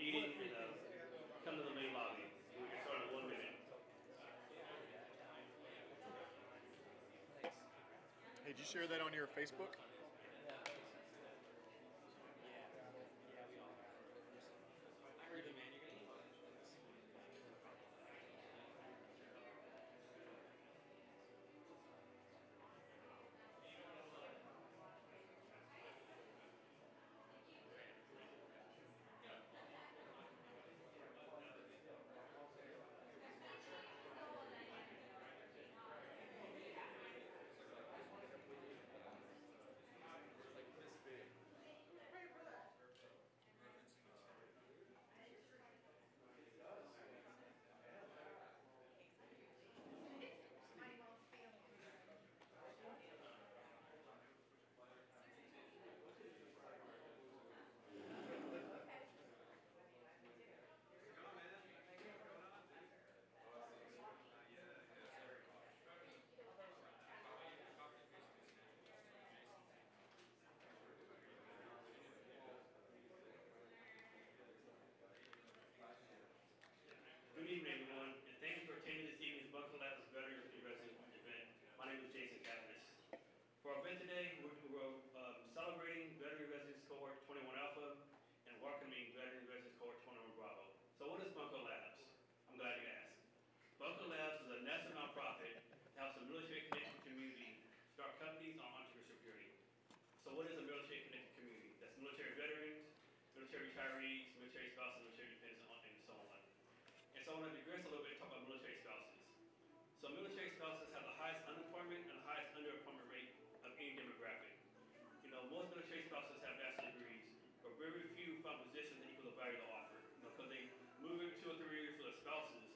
meeting and come to the main lobby. We can start in 1 minute. Hey, did you share that on your Facebook? Good evening, everyone, and thank you for attending this evening's Bunker Labs Veterans Resident event. My name is Jason Cavanis. For our event today, we're celebrating Veteran Residence Cohort 21 Alpha and welcoming Veteran Residence Cohort 21 Bravo. So what is Bunker Labs? I'm glad you asked. Bunker Labs is a national nonprofit that helps the military-connected community start companies on entrepreneurship journey. So what is a military-connected community? That's military veterans, military retirees, military spouses, military dependents, and so on. And so I want to digress a little bit and talk about military spouses. So military spouses have the highest unemployment and the highest underemployment rate of any demographic. You know, most military spouses have bachelor's degrees, but very few find positions that equal the value they offer. You know, because they move in 2 or 3 years for their spouses,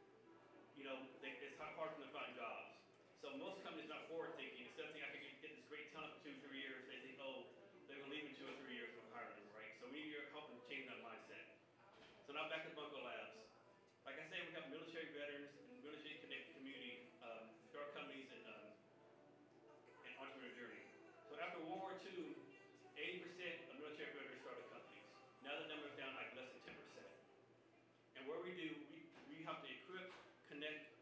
you know, it's hard for them to find jobs. So most companies are not forward thinking. Instead of thinking I can get this great talent for 2 or 3 years, they think, oh, they're going to leave in 2 or 3 years and hire them, right? So we need your help in changing that mindset. So now back to Bunker Labs. Like I said, we have military veterans and military connected community start companies and entrepreneur journey. So after World War II, 80% of military veterans started companies. Now the number is down like less than 10%. And what we do, we have to equip, connect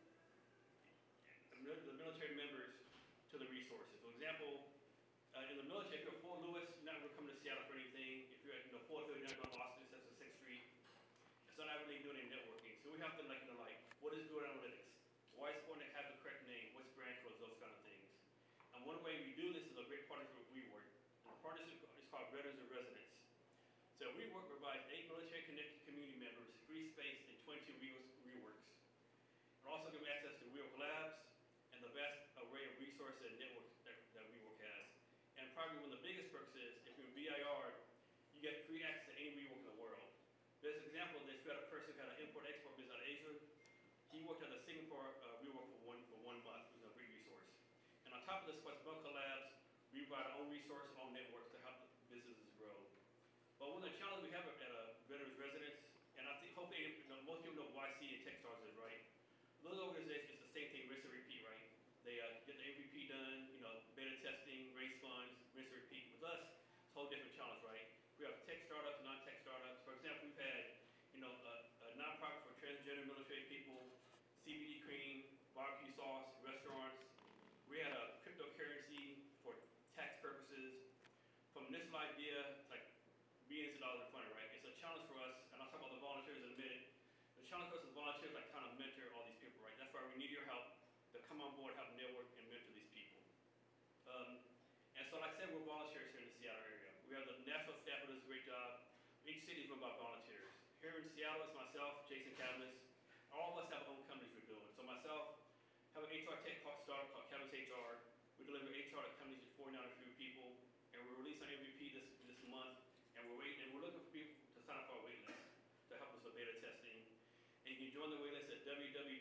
the military members to the resources. For example, in the military, if you're at Fort Lewis, you're not really coming to Seattle for anything. If you're at Fort Hood, you're not going to Austin, that's the 6th Street. So not really doing any networking. So we have to what is Google Analytics? Why is it important to have the correct name? What's brand codes? Those kind of things. And one way we do this is a great partnership with WeWork. And the partnership is called Veterans in Residence. So WeWork provides 8 military connected community members free space in 22 WeWorks. And also give access to WeWork Labs and the vast array of resources and networks that WeWork has. And probably one of the biggest perks is if you're in VIR, you get free access to any WeWork in the world. There's an example of this. We had a person who had an import-export business out of Asia. He worked at the Singapore WeWork for one month. It was a great resource. And on top of this, what's Bunker Labs, we provide our own resources, our own networks to help businesses grow. But one of the challenges we have at a veterans residence, and I think hopefully most people know YC and Techstars is, right? Those organizations, it's the same thing, rinse and repeat, right? They get the MVP done, beta testing, raise funds, rinse and repeat. With us, it's a whole different challenge, right? We have tech startups, non-tech startups. For example, we've had, a nonprofit for transgender military people, CBD cream, barbecue sauce, restaurants. We had a cryptocurrency for tax purposes. From initial idea, like billions of dollars in funding, right? It's a challenge for us, and I'll talk about the volunteers in a minute. The challenge for us as volunteers, like kind of mentor all these people, right? That's why we need your help to come on board, help network, and mentor these people. And so, like I said, we're volunteers here in the Seattle area. We have the national staff who does a great job. Each city is run by volunteers. Here in Seattle, it's myself, Jason Cavanis. All of us have our own companies we're doing. So myself, have an HR tech startup called Cavanis HR. We deliver HR to companies with 49 people, and we're releasing our MVP this month. And we're waiting, and we're looking for people to sign up for our wait list to help us with beta testing. And you can join the wait list at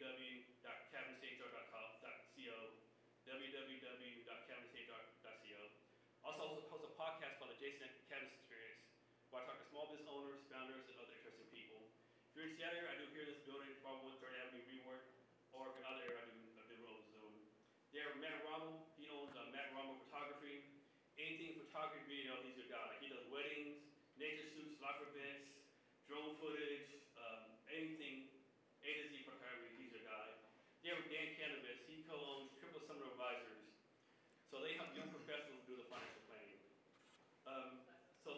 www.cavanishr.co. www.cavanishr.co. Also host a podcast called the Jason Cavanis Experience, where I talk to small business owners, founders, and other interesting people. If you're in Seattle, I do here in this building, 130 Avenue WeWork, or if you're in other area, I do it over Zoom. There, Matt Rommel, he owns Matt Rommel Photography. Anything photography, video, he's your guy. Like he does weddings, nature shoots, life events, drone footage, anything A to Z photography, he's your guy. There with Dan Cannabis, he co-owns Triple Summer Advisors. So they help young professionals do the financial planning. So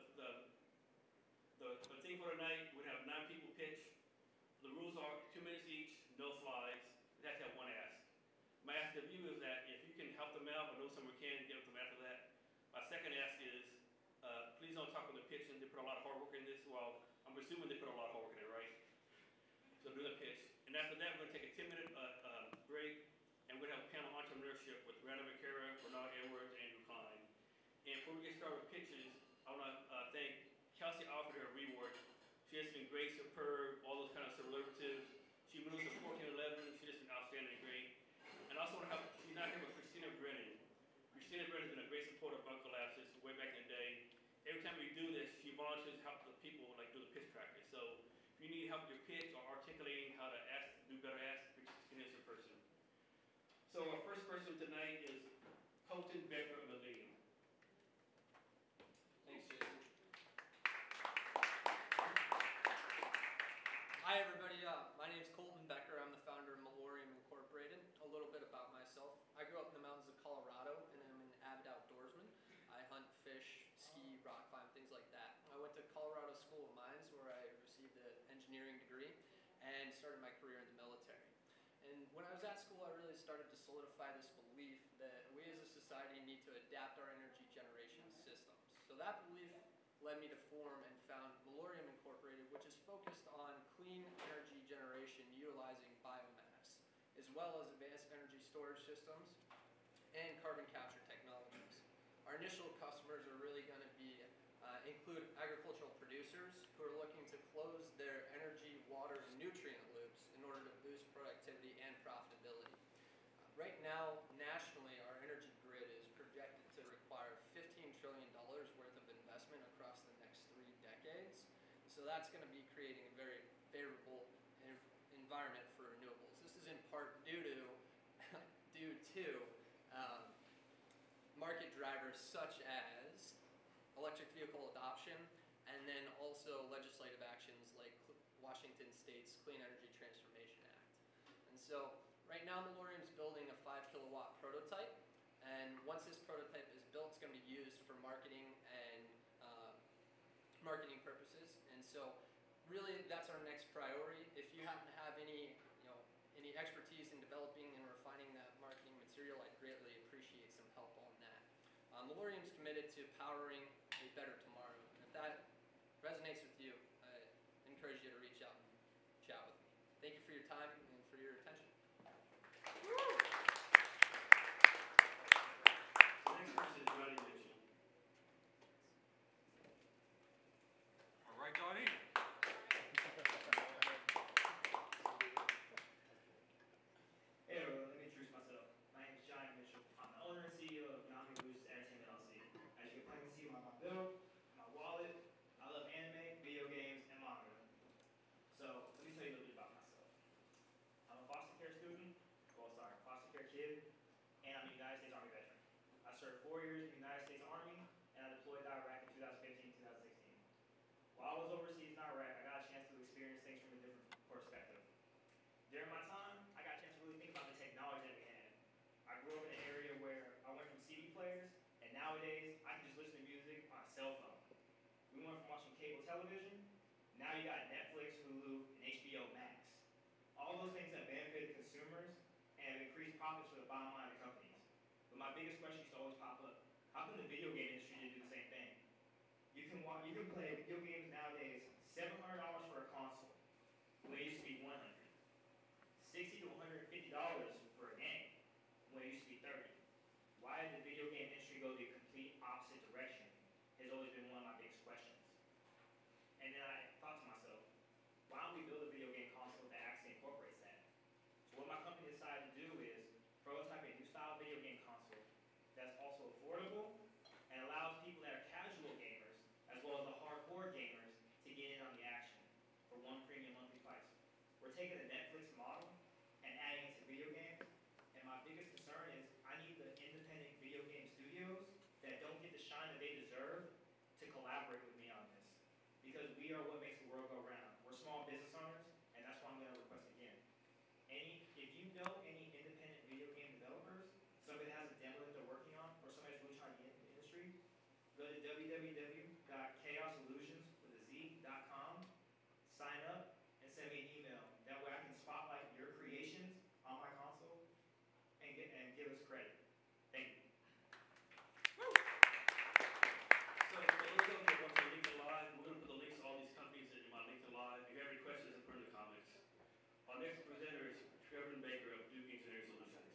the thing for tonight, we have 9 people pitch. The rules are 2 minutes each, no slides. We have to have one ask. My ask of you is that if you can help them out, I know someone can, get them after that. My second ask is, please don't talk on the pitch, and they put a lot of hard work in this. Well, I'm assuming they put a lot of hard work in it, right? So do the pitch. And after that, we're going to take a 10-minute break, and we're going to have a panel on entrepreneurship with Randall McCara, Bernard Edwards, and Andrew Klein. And before we get started with pitches, I want to thank Kelsey Alford, her reward. She has been great, superb, all those kind of superlatives. She moved to 1411. She has been outstanding and great. And I also want to have, she's not here, but Christina Brennan. Christina Brennan has been a great supporter of Uncle Labs since way back in the day. Every time we do this, she volunteers to help the people like do the pitch practice. So if you need help with your pitch or articulating how to ask, do better ask, Christina is your person. So our first person tonight is Colton Becker of the League. Thanks, Jason. Hi, everybody. My name is Colton Becker. I'm the founder of Malorium Incorporated. A little bit about myself. I grew up in the mountains of Colorado, and I'm an avid outdoorsman. I hunt, fish, ski, rock climb, things like that. I went to Colorado School of Mines, where I received an engineering degree and started my career in the military. And when I was at school, I really started to solidify this belief that we as a society need to adapt our energy generation systems. So that belief led me to form and found Malorium Incorporated, which is focused on clean energy generation utilizing biomass, as well as advanced energy storage systems and carbon capture technologies. Our initial customers are really going to include agricultural producers who are looking to close their energy, water, and nutrient loops in order to boost productivity and profitability. Right now, nationally, our energy grid is projected to require $15 trillion worth of investment across the next 3 decades. So that's going to be creating a very favorable environment for renewables. This is in part due to market drivers such as electric vehicle adoption, and then also legislative actions like Washington State's Clean Energy Transformation Act. And so right now Malorium is building a 5-kilowatt prototype, and once this prototype is built, it's going to be used for marketing and marketing purposes. And so really that's our next priority. If you happen to have any expertise in developing and refining that marketing material, I'd greatly appreciate some help on that. Malorium's committed to powering a better tomorrow. And if that resonates with you, I encourage you to reach out and chat with me. Thank you for your time and for your attention. The next person is Johnny Mitchell. All right, Donnie. Hey everyone, let me introduce myself. My name is Johnny Mitchell. I'm the owner and CEO of Yami Boost Entertainment LLC. As you can plainly see on my bill, my wallet, I love anime, video games, and manga. So let me tell you a little bit about myself. I'm a foster care student, foster care kid, and I'm a United States Army veteran. I served 4 years in the United States Army, and I deployed to Iraq in 2015-2016. While I was overseas in Iraq, I got a chance to experience things from a different perspective. During my time, I got a chance to really think about the technology that we had. I grew up in an area where I went from CD players, and nowadays I can just listen to music on a cell phone. We went from watching cable television, now you got Netflix, Hulu, and HBO Max. All those things have benefited consumers and have increased profits for the bottom line of companies. But my biggest question used to always pop up: how come the video game industry didn't do the same thing? You can play video games nowadays $700 for a console, when it used to be $100. $60 to $150 for a game, when it used to be $30. Why did the video game industry go the complete opposite direction? Has always been one of my biggest questions. And then I thought to myself, why don't we build a video game console that actually incorporates that? So what my company decided to do is prototype a new style video game console that's also affordable and allows people that are casual gamers, as well as the hardcore gamers, to get in on the action for one premium monthly price. We're taking the Netflix model and adding it to video games, and my biggest concern is I need the independent video game studios that don't get the shine that they deserve to collaborate with me on this. Because we are what makes the world go go to www.chaossolutions.com, sign up, and send me an email. That way I can spotlight your creations on my console and give us credit. Thank you. So for those of you who want to link live, we're going to put the links to all these companies in my LinkedIn Live. If you have any questions, put in the comments. Our next presenter is Trevor Baker of Duke Engineering Solutions.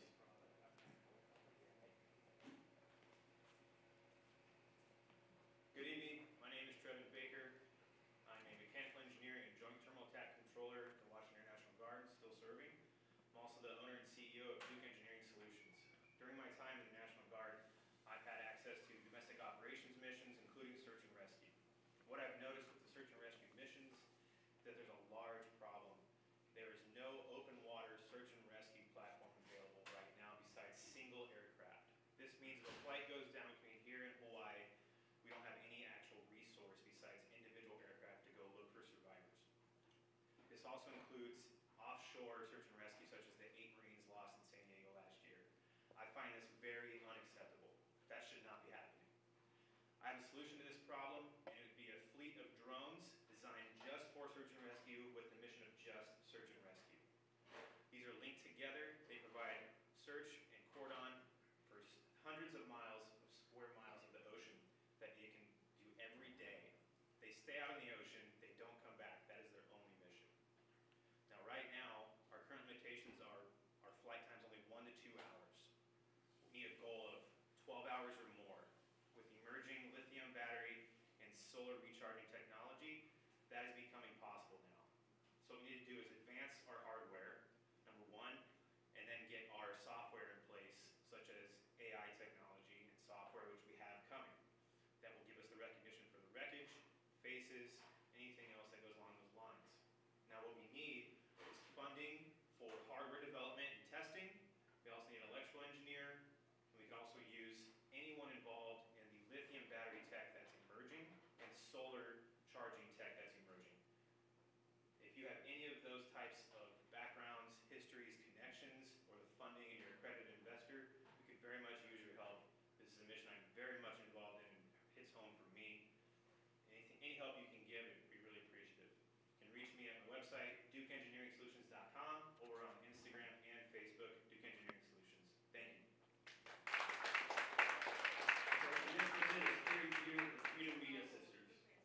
Good evening. My name is Trevin Baker. I'm a mechanical engineer and joint terminal attack controller at the Washington Air National Guard, still serving. I'm also the owner and CEO of Duke Engineering Solutions. During my time in the National Guard, I've had access to domestic operations missions, including search and rescue. What I've noticed with the search and rescue missions is that there's a large problem. There is no open water search and rescue platform available right now besides single aircraft. This means if a flight goes down between here and Hawaii, we don't have any actual resource besides individual aircraft to go look for survivors. This also includes offshore search and rescue, such as the 8 Marines lost in San Diego last year. I find this very unacceptable. That should not be happening. I have a solution to this problem, and it would be a fleet of drones designed just for search and rescue with the mission of just search and rescue. These are linked together. They provide search and cordon for hundreds of miles of square miles of the ocean that they can do every day. They stay out in the ocean, they don't come back. That is their only mission. Now right now, our current limitations are our flight time's only 1 to 2 hours. We need a goal of 12 hours or more. With emerging lithium battery and solar recharging technology, that is becoming possible now. So what we need to do is advance our hardware, number one, and then get our software in place, such as AI technology and software, which we have coming. That will give us the recognition for the wreckage, faces, anything else that goes along those lines. Now what we need is funding for hardware development and testing. We also need an electrical engineer, and we can also use anyone involved in the lithium battery tech that's emerging and solar charging tech that's emerging. If you have any of those types of backgrounds, histories, connections, or the funding and you're an accredited investor, we could very much use your help. This is a mission I'm very much involved in and hits home for me. Any help you can give, it would be really appreciative. You can reach me at my website, DukeEngineeringSolutions.com, or on Instagram and Facebook, Duke Engineering Solutions. Thank you. So the next presenter is Carrie Jeter of Freedom Media Sisters.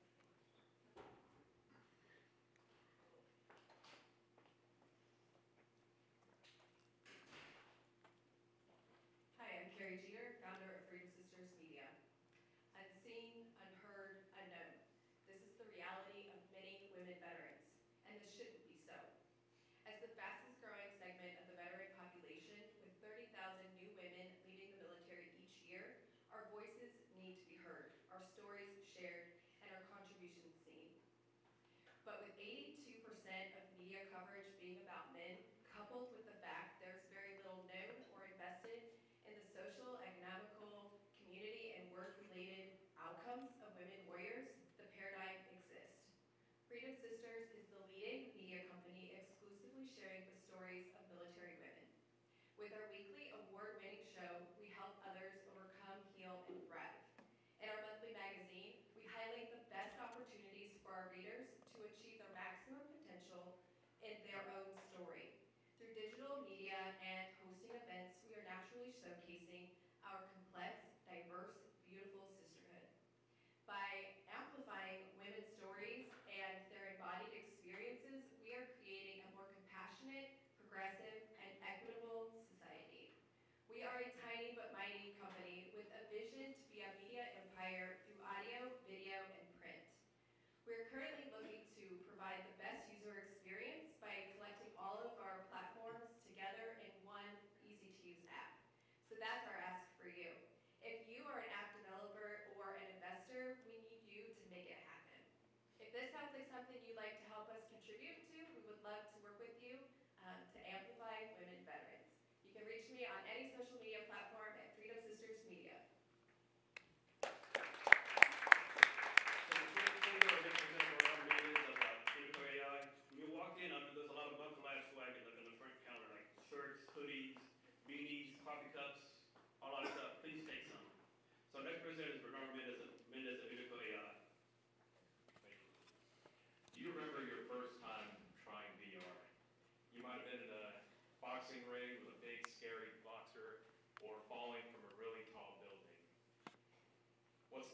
Hi, I'm Carrie Jeter, founder of Freedom Sisters Media. Unseen, unheard, unknown. This is the reality of many women veterans, and this shouldn't be so. As the fastest growing segment of the veteran population, with 30,000 new women leaving the military each year, our voices need to be heard, our stories shared, and our contributions seen. But with 82% of media coverage being about men, coupled with the fact there's very little known or invested in the social, economical, community, and work-related outcomes of women warriors, the paradigm exists. Freedom Sisters is the leading media company exclusively sharing the stories of military women. With our weekly award-winning show, we help others overcome, heal, and thrive. In our monthly magazine, we highlight the best opportunities for our readers to achieve their maximum potential in their own story. Through digital media and hosting events, we are naturally showcasing our complex, diverse, beautiful sisterhood. By amplifying women's stories and their embodied experiences, we are creating a more compassionate, progressive, and equitable society. We are a tiny but mighty company with a vision to be a media empire through audio, video, and print. We're currently looking to provide the best user experience by collecting all of our platforms together in one easy-to-use app. So that's our ask for you. If you are an app developer or an investor, we need you to make it happen. If this sounds like something you'd like to help us contribute to, we would love to work with you to amplify women veterans. You can reach me on any social media platform at Freedom Sisters Media. So the first thing our next presenter is about Indico AI. When you walk in, there's a lot of Bunkers Lab swag in the front counter, like shirts, hoodies, beanies, coffee cups, a lot of stuff. Please take some. So next presenter is Bernard Mendes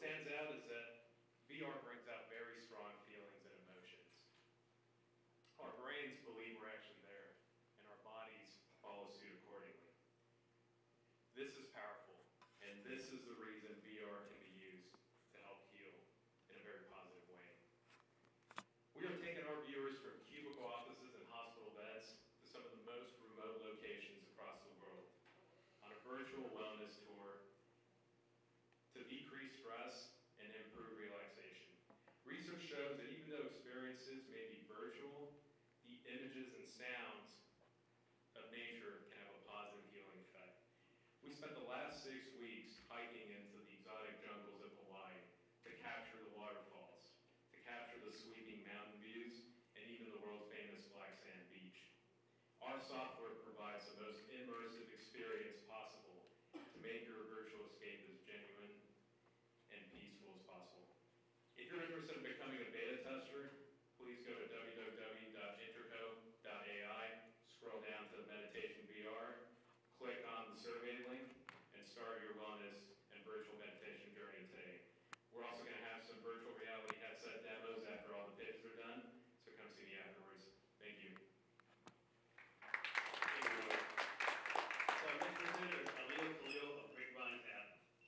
stands out is that VR brings out very strong feelings and emotions. Our brains believe we're actually there, and our bodies follow suit accordingly. This is powerful, and this is the reason VR can be used to help heal in a very positive way. We are taking our viewers from cubicle offices and hospital beds to some of the most remote locations across the world on a virtual wellness tour to decrease stress and improve relaxation. Research shows that even though experiences may be virtual, the images and sounds of nature can have a positive healing effect. We spent the last 6 weeks hiking into the exotic jungles of Hawaii to capture the waterfalls, to capture the sweeping mountain views, and even the world famous black sand beach. Our software provides the most immersive experience possible to make your virtual escape as genuine and peaceful as possible. If you're interested in becoming a beta tester, please go to www.interco.ai, scroll down to Meditation VR, click on the survey link, and start your wellness and virtual meditation journey today. We're also going to have some virtual reality headset demos after all the pitches are done, so come see me afterwards. Thank you. So our next presenter is Alil Khalil of Grapevine app.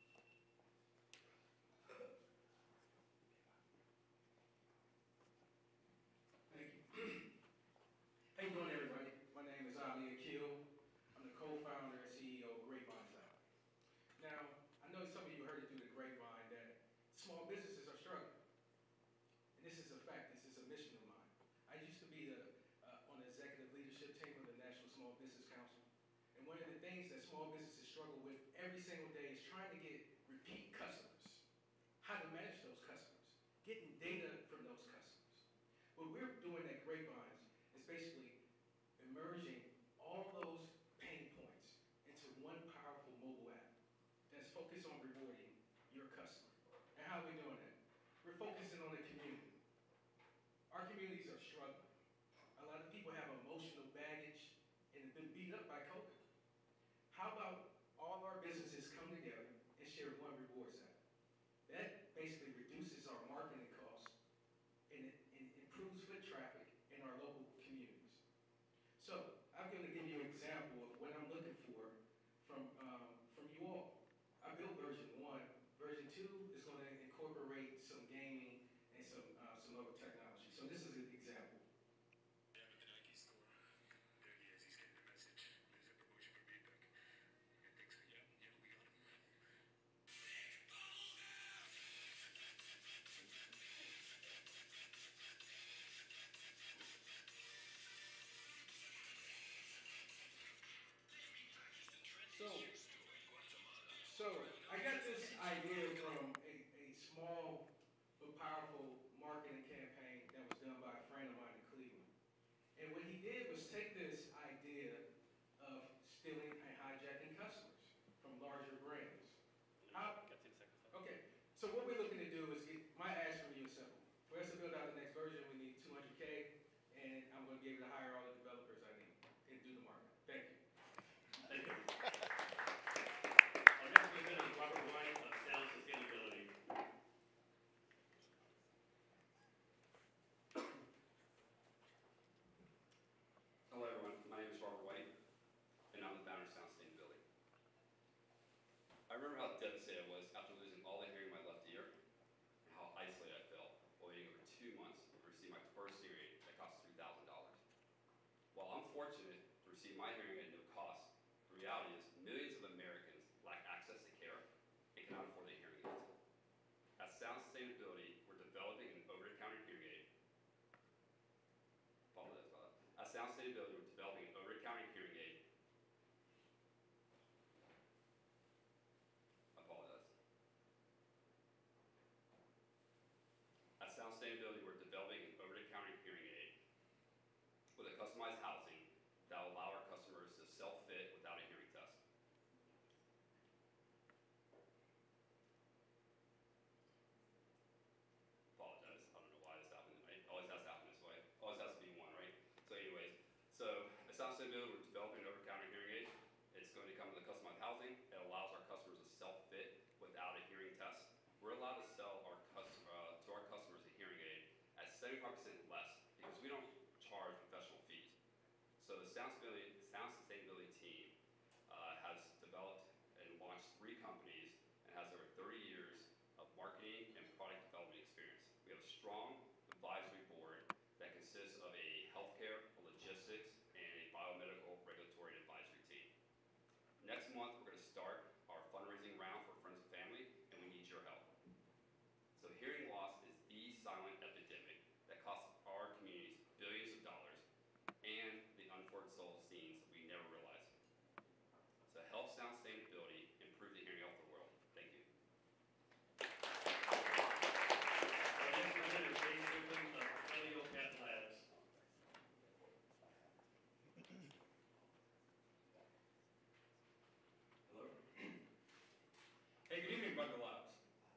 Thank you. How you doing, everybody? My name is Ali Akil. I'm the co-founder and CEO of Grapevine App. Now, I know some of you heard it through the grapevine that small businesses are struggling. And this is a fact. This is a mission of mine. I used to be on the executive leadership team of the National Small Business Council. And one of the things that small businesses struggle with every single day is trying to get repeat customers, how to manage those customers, getting data from those customers. What we're doing at Grapevine is basically emerging all those pain points into one powerful mobile app that's focused on rewarding your customer. And how are we doing that? We're focusing on the community. Our communities are struggling. A lot of people have emotional baggage and have been beat up by COVID. How about all our businesses come together and share one rewards app? That basically reduces our marketing costs and it improves foot traffic in our local communities. So I'm going to give you an example of what I'm looking for from you all. I built version 1. Version 2 is going to incorporate some gaming and some other technology. So this is an example. I'm at the Nike store. There he is. He's getting the message. There's a promotion for Maybach. And thinks, yeah, we got him. So I got this idea from a small but powerful marketing campaign that was done by a friend of mine in Cleveland. And what he did was take this idea of stealing and hijacking customers from larger brands. Okay, so what we're looking to do is my ask from you is simple. For us to build out the next version, we need $200K, and I'm going to be able to hire all the developers I need and do the marketing. Thank you. Thank you. Our next presenter is Robert White of Sound Sustainability. Hello everyone, my name is Robert White, and I'm the founder of Sound Sustainability. I remember how devastated I was after losing all the hearing in my left ear, and how isolated I felt while waiting over 2 months to receive my first hearing aid that cost $3,000. While I'm fortunate to receive my hearing aid at no cost, the reality is millions of Americans lack access to care and cannot afford a hearing aid. At Sound Sustainability, we're developing an over-the-counter hearing aid. Apologize about that. At Sound Sustainability, we're developing an over-the-counter hearing aid. Apologize. At Sound Sustainability, we're developing an over-the-counter hearing aid with a customized housing that will allow our customers to self-fit without a hearing test. Apologize. I don't know why this happened tonight. It always has to happen this way. Always has to be one, right? So anyways, at Sound Sustainability, we're developing an over-the-counter hearing aid. It's going to come with a customized housing. It allows our customers to self-fit without a hearing test. We're allowed to Next month, we're going to start our fundraising round for friends and family, and we need your help. So hearing loss is the silent epidemic that costs our communities billions of dollars and the unforetold scenes we never realize. So help Sound Sustainability improve the hearing health of the world. Thank you. Our next presenter is James Strickland of Heliocat Labs. Hello. Hey, good evening, Bunga Labs.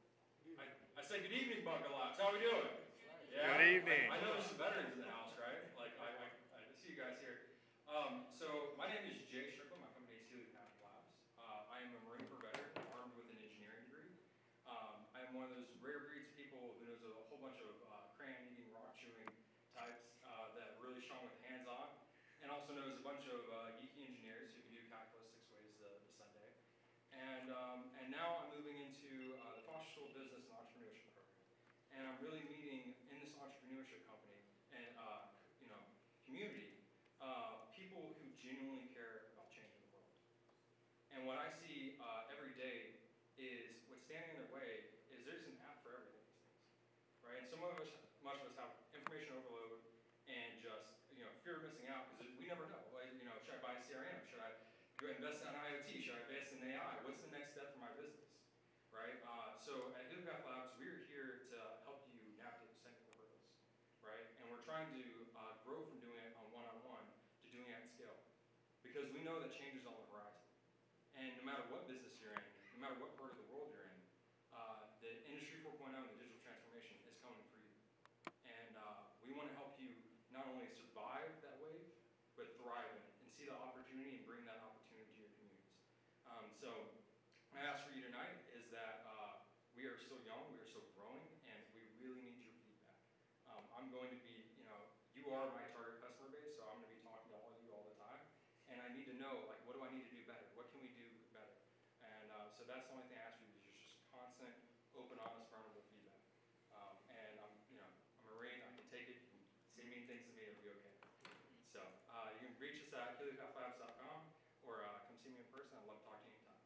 I said good evening, Bunga Labs. How are we doing? Yeah. Good evening. I know there's some veterans in the house, right? Like, I see you guys here. So my name is Jay Strickland. My company is Heliocat Labs. I am a Marine Corps veteran, armed with an engineering degree. I am one of those rare breeds of people who knows a whole bunch of crayon-eating, rock-chewing types that really strong with hands-on, and also knows a bunch of geeky engineers who can do calculus 6 ways to Sunday. And now I'm moving into the Foster School Business and Entrepreneurship program. And I'm really meeting in this entrepreneurship company and community people who genuinely care about changing the world. And what I see every day is what's standing in their way is there's an app for everything these days, right? And much of us have information overload and just fear of missing out because we never know. Like, should I buy a CRM? Should I invest in IoT? Should I invest in AI? What's the next step for my business, right? So at Heliocat Labs, we're here to help you navigate those technical hurdles, right? And we're trying to grow from doing it on one-on-one to doing it at scale, because we know that change is on the horizon. And no matter what business you're in, no matter what part of the world you're in, the Industry 4.0 and the digital transformation is coming for you. And we want to help you not only survive that wave, but thrive in it and see the opportunity and bring that opportunity to your communities. So my ask for you tonight is that we are still young, we are still growing, and we really need your feedback. I'm going to be, you are my target customer base, so I'm going to be talking to all of you all the time. And I need to know, like, what do I need to do better? What can we do better? And so that's the only thing I ask you is just constant, open, honest, vulnerable feedback. And I'm a Marine, I can take it, you can say mean things to me, it'll be okay. So you can reach us at heliocatfabs.com or come see me in person. I'd love to talk to you anytime.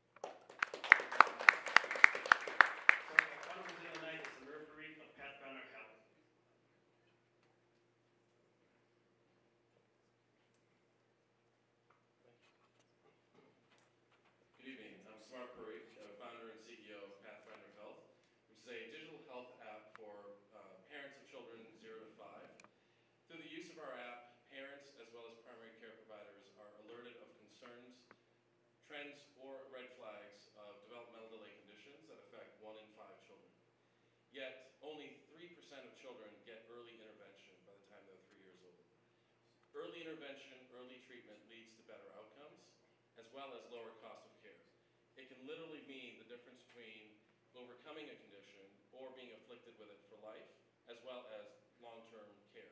So our final presenter tonight is Samir Parikh of Pathfinder Health. Good evening. I'm Samir Parikh, founder and CEO of Pathfinder Health, which is a digital health app for parents of children 0 to 5. Through the use of our app, parents as well as primary care providers are alerted of concerns, trends, or red flags of developmental delay conditions that affect 1 in 5 children. Yet, only 3% of children get early intervention by the time they're 3 years old. Early intervention, early treatment leads to better outcomes, as well as lower cost of care. It can literally mean the difference between overcoming a condition or being afflicted with it for life, as well as long-term care.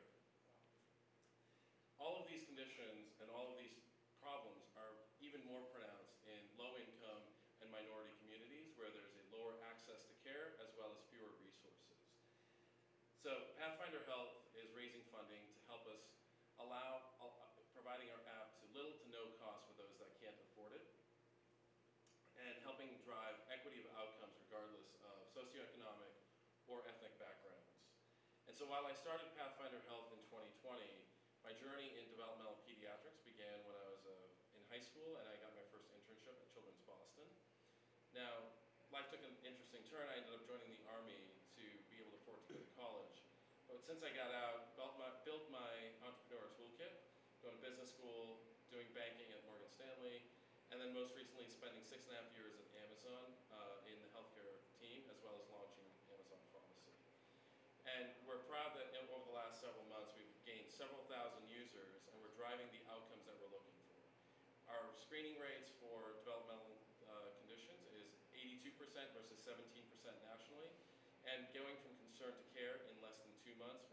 All of these conditions and all of these problems are even more pronounced in low-income and minority communities where there's a lower access to care as well as fewer resources. So Pathfinder Health is raising funding to help us providing our app to little to no cost for those that can't afford it, and helping drive equity of outcomes regardless of socioeconomic or ethnic backgrounds. And so while I started Pathfinder Health in 2020, my journey in developmental pediatrics began when I was in high school, and I got my first internship at Children's Boston. Now, life took an interesting turn. I ended up joining the Army to be able to afford to go to college. But since I got out, built my entrepreneur toolkit, going to business school, doing banking at Morgan Stanley, and then most recently spending 6.5 years at Amazon in the healthcare team, as well as launching Amazon Pharmacy. And we're proud that over the last several months, we've gained several thousand users, and we're driving the outcomes that we're looking for. Our screening rates for developmental conditions is 82% versus 17% nationally, and going from concern to care in less than 2 months